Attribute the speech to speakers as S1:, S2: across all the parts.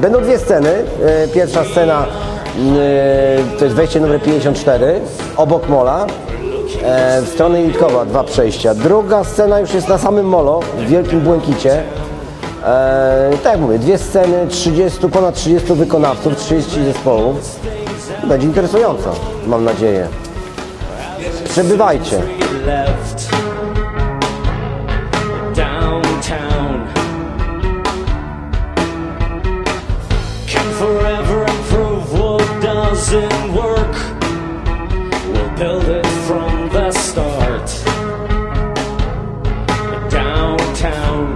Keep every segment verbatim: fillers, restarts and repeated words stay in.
S1: Będą dwie sceny. Pierwsza scena to jest wejście numer pięćdziesiąt cztery, obok mola, w stronę Jutkowa, dwa przejścia. Druga scena już jest na samym molo, w Wielkim Błękicie. Tak jak mówię, dwie sceny, trzydzieści, ponad trzydziestu wykonawców, trzydzieści zespołów. Będzie interesująco, mam nadzieję. Przebywajcie.
S2: Forever improve what doesn't work. We'll build it from the start. Downtown.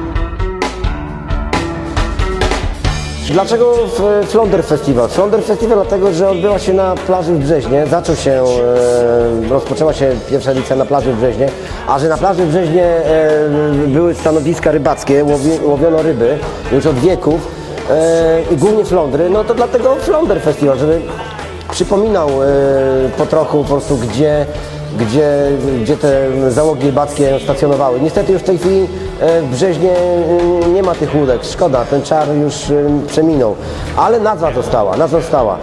S1: Dlaczego Flonder Festival? Flonder Festival dlatego, że odbyła się na plaży w Brzeźnie. Zaczął się, e, rozpoczęła się pierwsza edycja na plaży w Brzeźnie, a że na plaży w Brzeźnie e, były stanowiska rybackie, łowi, łowiono ryby już od wieków. I głównie flądry, no to dlatego Flonder Festival, żeby przypominał po trochu po prostu gdzie, gdzie, gdzie te załogi rybackie stacjonowały. Niestety już w tej chwili w Brzeźnie nie ma tych łódek, szkoda, ten czar już przeminął, ale nazwa została, nazwa została.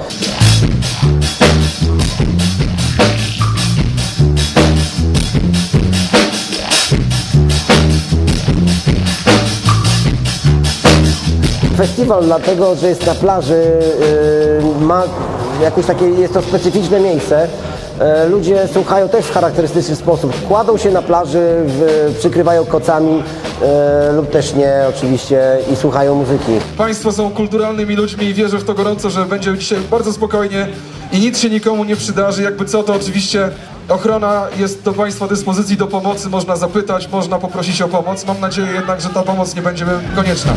S1: Festiwal dlatego, że jest na plaży, yy, ma jakieś takie, jest to specyficzne miejsce. Yy, ludzie słuchają też w charakterystyczny sposób. Kładą się na plaży, w, przykrywają kocami yy, lub też nie oczywiście i słuchają muzyki.
S3: Państwo są kulturalnymi ludźmi i wierzę w to gorąco, że będzie dzisiaj bardzo spokojnie i nic się nikomu nie przydarzy. Jakby co, to oczywiście ochrona jest do Państwa dyspozycji, do pomocy. Można zapytać, można poprosić o pomoc. Mam nadzieję jednak, że ta pomoc nie będzie konieczna.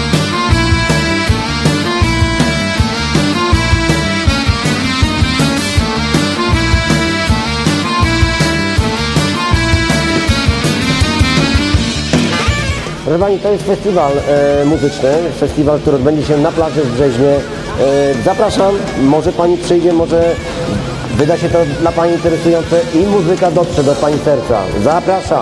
S1: Proszę Pani, to jest festiwal e, muzyczny, festiwal, który odbędzie się na plaży w Brzeźnie. E, zapraszam, może Pani przyjdzie, może wyda się to dla Pani interesujące i muzyka dotrze do Pani serca. Zapraszam!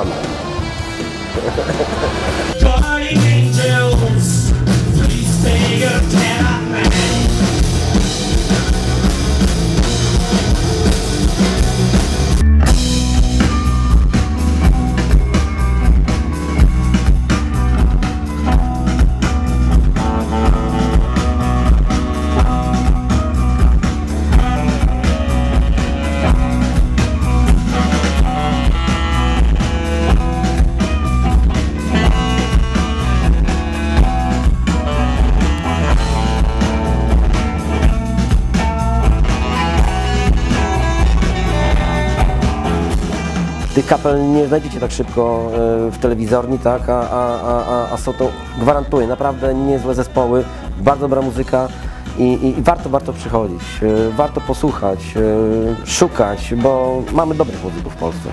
S1: Tych kapel nie znajdziecie tak szybko w telewizorni, tak? a, a, a, a są to, gwarantuję, naprawdę niezłe zespoły, bardzo dobra muzyka i, i, i warto, warto przychodzić, warto posłuchać, szukać, bo mamy dobrych muzyków w Polsce.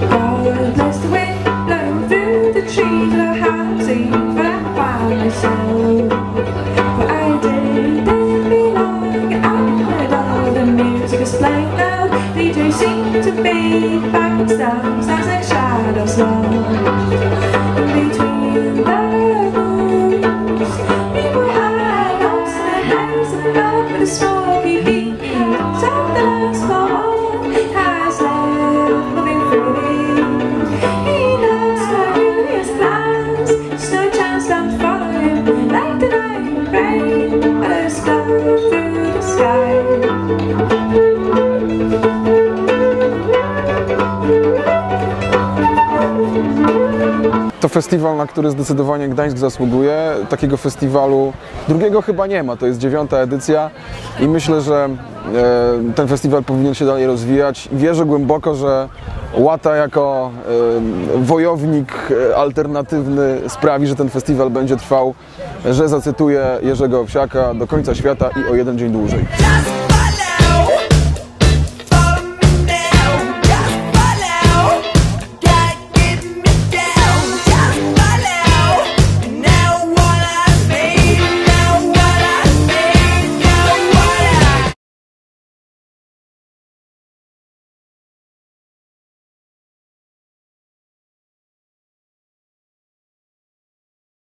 S4: Sounds like shadows long between the rooms. People hide lost their hands above the smoky beams of the last fall. Has left moving freely. He knows his plans. There's no chance left for him. Like the night rain, but it's gone through the sky.
S3: To festiwal, na który zdecydowanie Gdańsk zasługuje. Takiego festiwalu drugiego chyba nie ma, to jest dziewiąta edycja i myślę, że e, ten festiwal powinien się dalej rozwijać. Wierzę głęboko, że Łata jako e, wojownik alternatywny sprawi, że ten festiwal będzie trwał, że zacytuję Jerzego Owsiaka, do końca świata i o jeden dzień dłużej.